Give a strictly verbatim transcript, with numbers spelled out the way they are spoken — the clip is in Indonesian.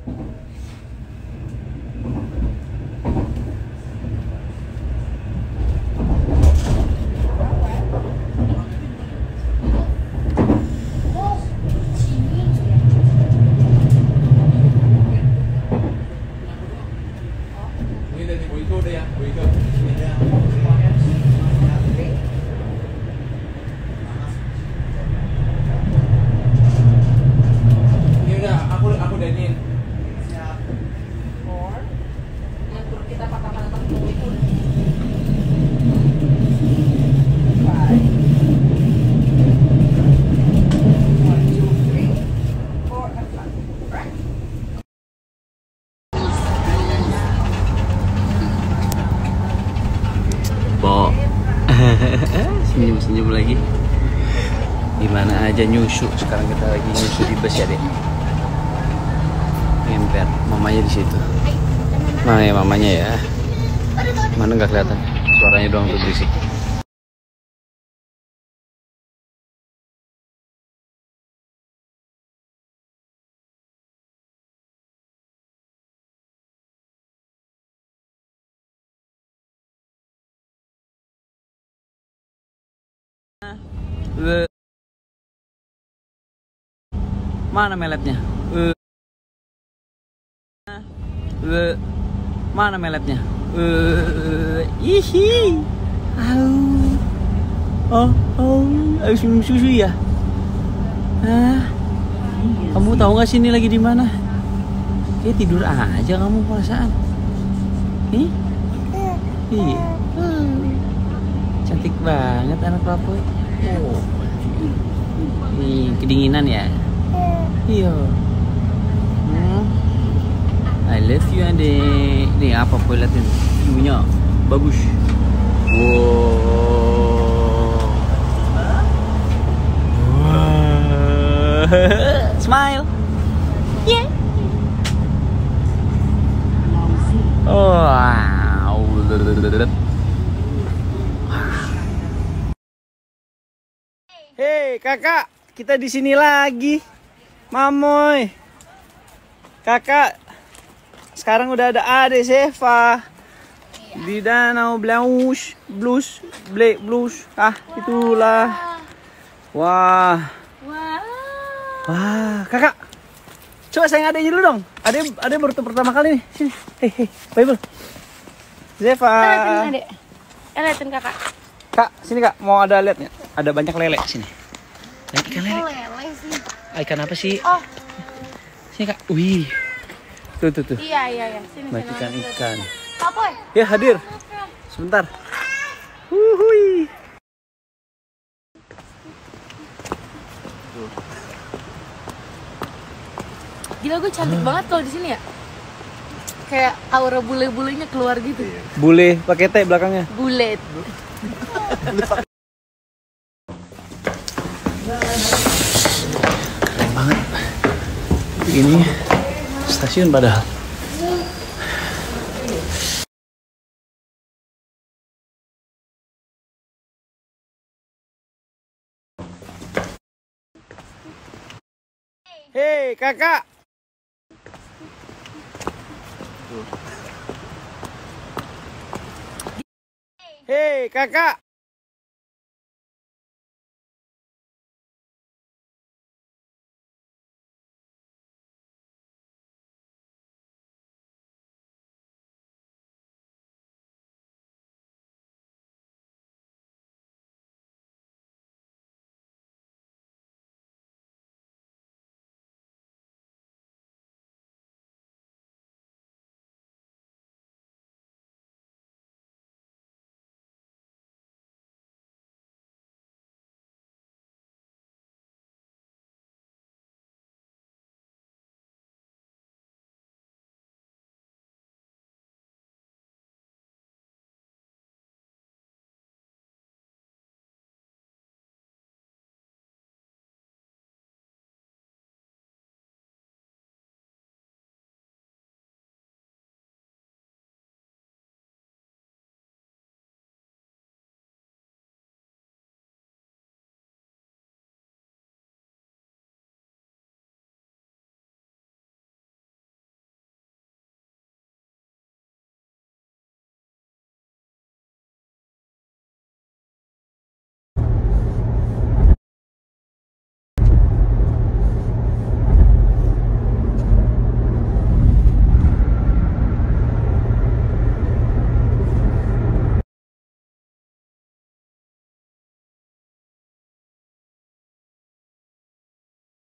Senyum-senyum lagi. Dimana aja nyusu. Sekarang kita lagi nyusu di bus ya, Dek. Emper, mamanya di situ. Mana ya mamanya ya? Mana nggak kelihatan? Suaranya doang tuh berisik. Uh. Mana meletnya? Uh. Uh. Mana meletnya? Uh. Ihi. Au. Oh, oh, habis minum susu ya? Ah. Kamu tahu nggak sini lagi di mana? Kayak tidur aja kamu perasaan. Ih. Iya. Cantik banget anak papa. Oh. Nih, kedinginan ya? Iya. Hmm. I love you, adek. Nih apa boleh liatin? View-nya bagus. Wow. Wow. Smile. Yeah. Wow. Hei kakak, kita di sini lagi, Mamoy. Kakak, sekarang udah ada Ade Seva di danau Blues, Blues, Black Blues. Ah, itulah. Wah, wah, kakak, coba sayang adeknya dulu dong. Ade, Ade baru tuh pertama kali nih. Sini, hei, hei, Bible. Seva. Liatin adek, eh, liatin kakak. Kak, sini kak, mau ada liatnya? Ada banyak lele sini. Lihat ikan lele. Lele sih. Ikan apa sih? Oh, sini kak. Wih, tuh tuh tuh. iya iya iya. Sini. Banyak ikan ikan. Papoy. Ya hadir. Sebentar. Wuhui. Gila, gue cantik banget kalau di sini ya. Kayak aura bule-bulenya keluar gitu. Bule pakai T belakangnya. Bulet. Keren banget. Ini stasiun padahal. Hei kakak. Hei kakak.